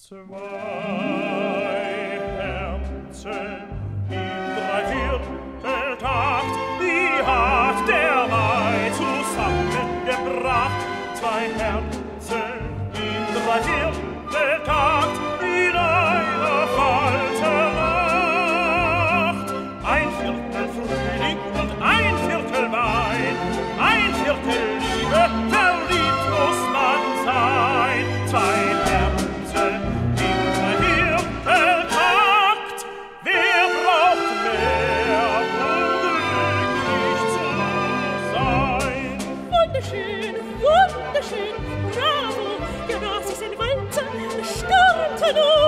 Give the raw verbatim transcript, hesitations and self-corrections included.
Zwei Herzen im Dreivierteltakt, die hat der Mai zusammengebracht. Zwei Herzen im Dreivierteltakt in einer falschen Nacht. Ein Viertel Frühling und ein Viertel Wein, ein Viertel Liebe, verliebt muss man sein. Zwei Herzen im Dreivierteltakt, wer braucht mehr, um glücklich zu sein? Wunderschön, wunderschön, bravo, ja, das ist ein Walzer, stürmte nur